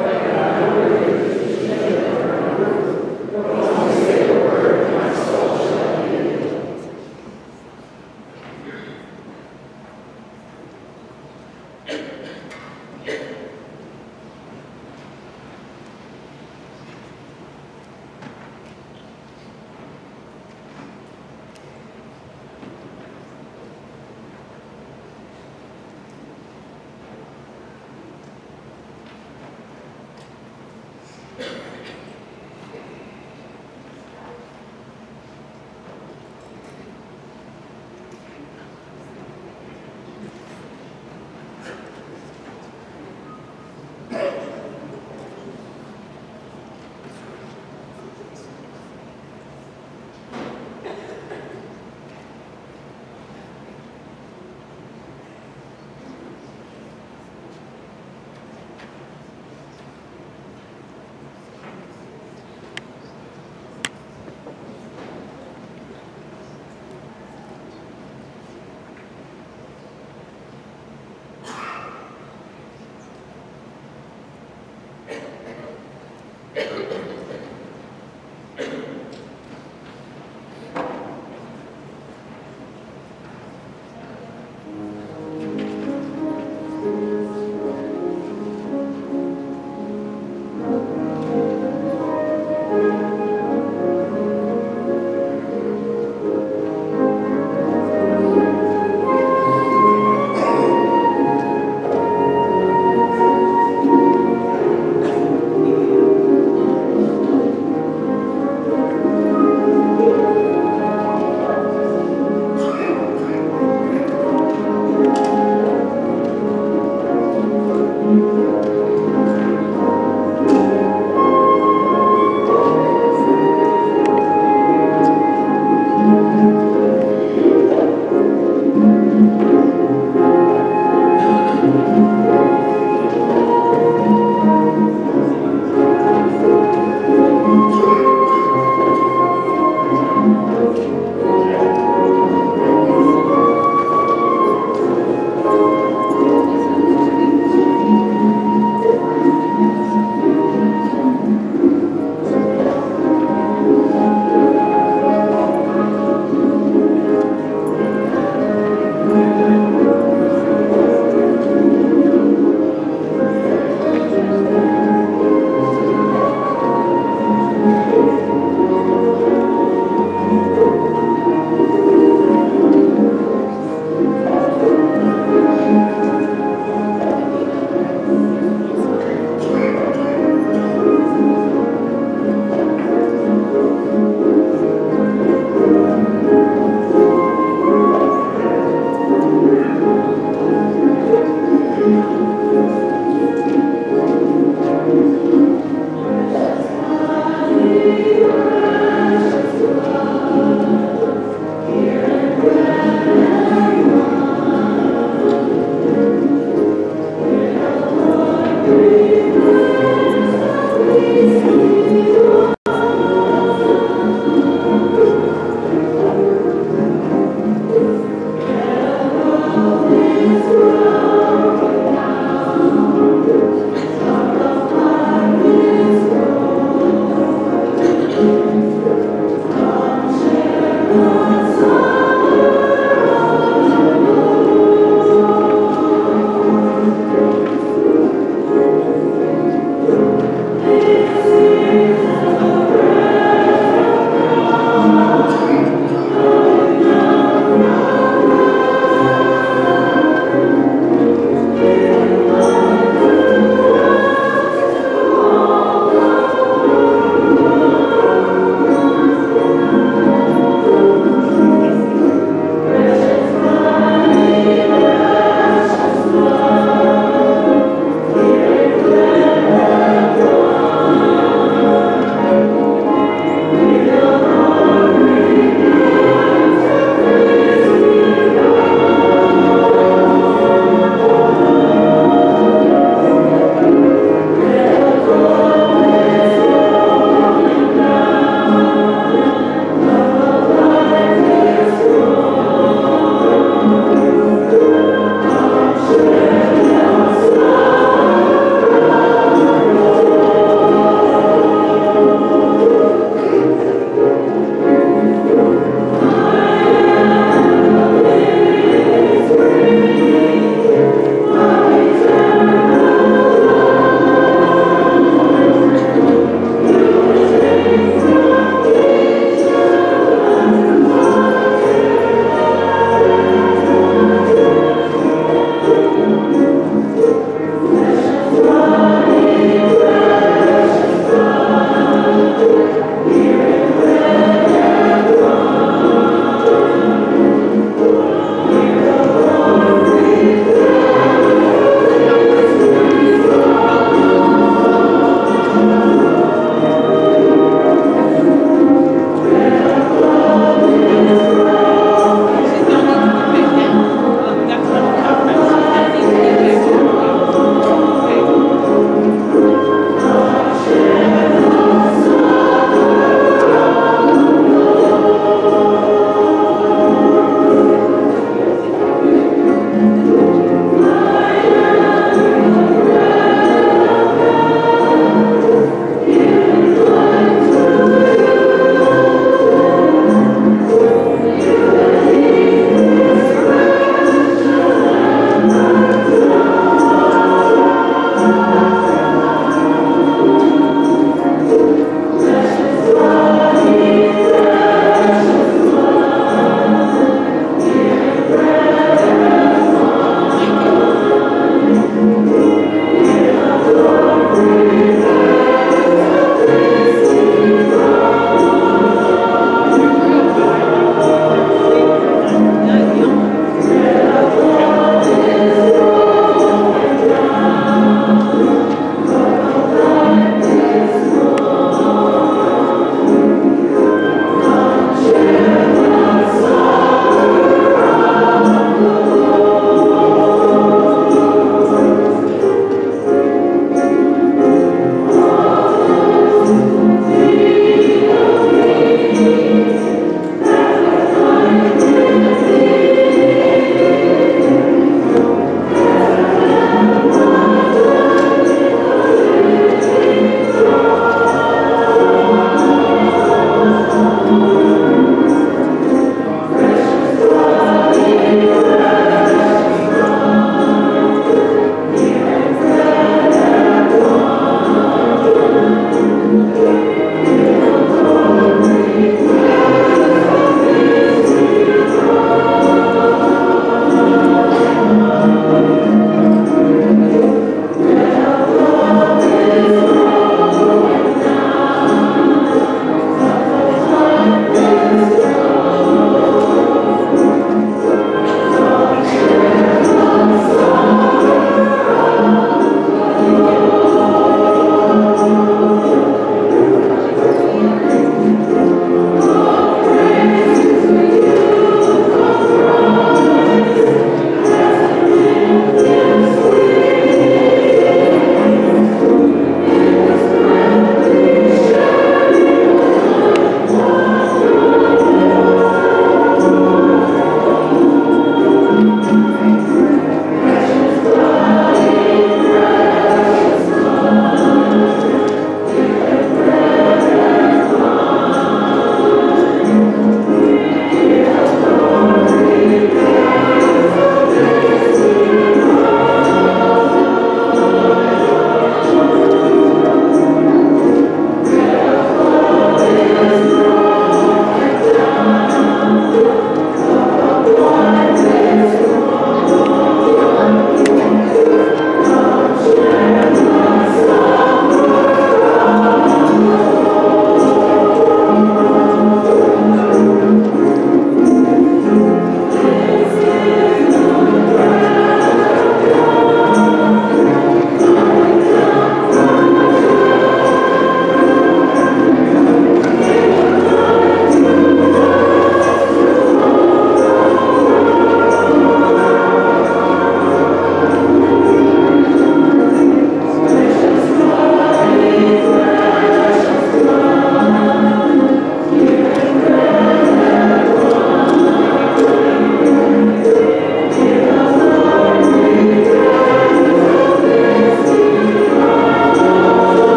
say the word, my soul shall be healed.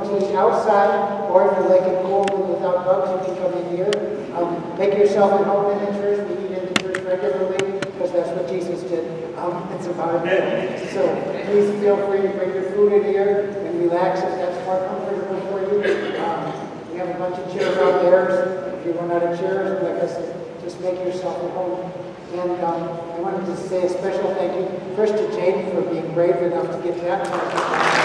to eat outside, or if you like it cold and without bugs, you can come in here. Um, make yourself at home in the church. We eat in the church regularly because that's what Jesus did. Um, it's about it. So please feel free to bring your food in here and relax if that's more comfortable for you. Um, we have a bunch of chairs out there. If you run out of chairs, like I said, just make yourself at home. And um, I wanted to say a special thank you first to Jade for being brave enough to get baptized.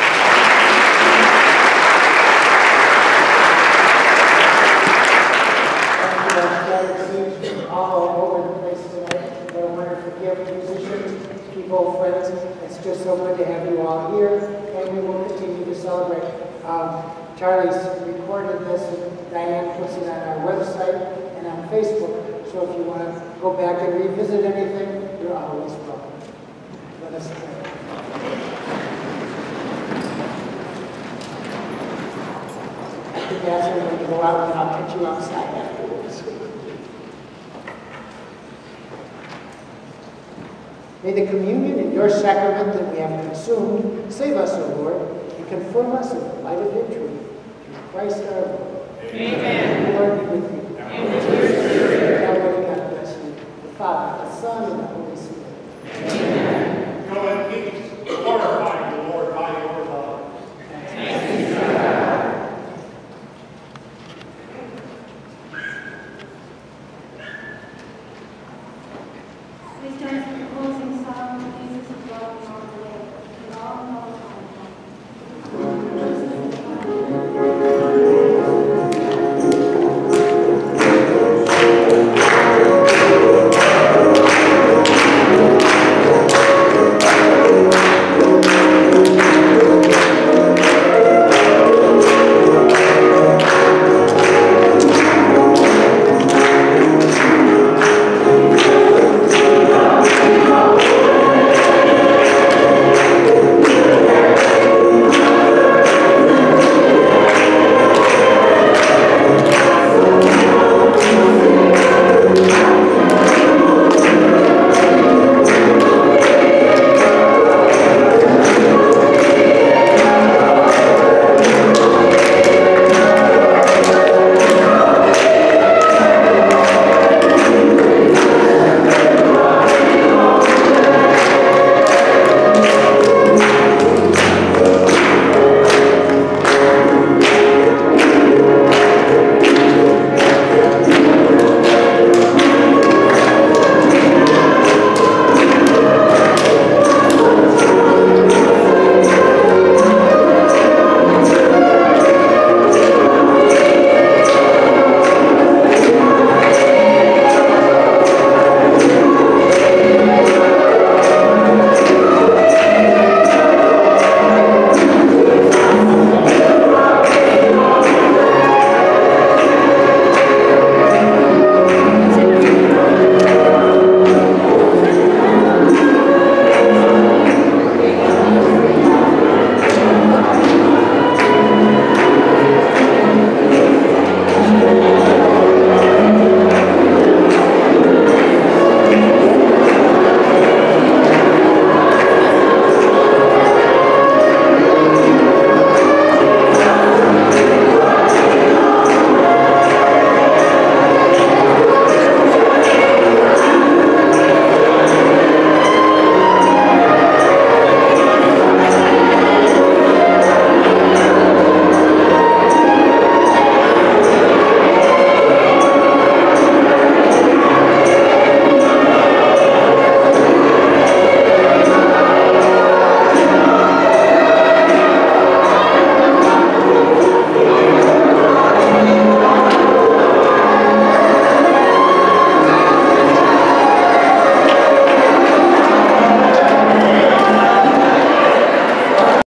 All over the place tonight. I want to forgive musicians, people, friends. It's just so good to have you all here, and we will continue to celebrate. Um, Charlie's recorded this, and Diane puts it on our website and on Facebook. So if you want to go back and revisit anything, you're always welcome. Let us pray. After that, we're going to go out, and I'll catch you outside afterwards. May the communion and your sacrament that we have consumed save us, O Lord, and confirm us in the light of your truth. Through Christ our Lord. Amen. The Lord be with you. And with your spirit. God bless you. The Father, the Son, and the Holy Spirit. Amen.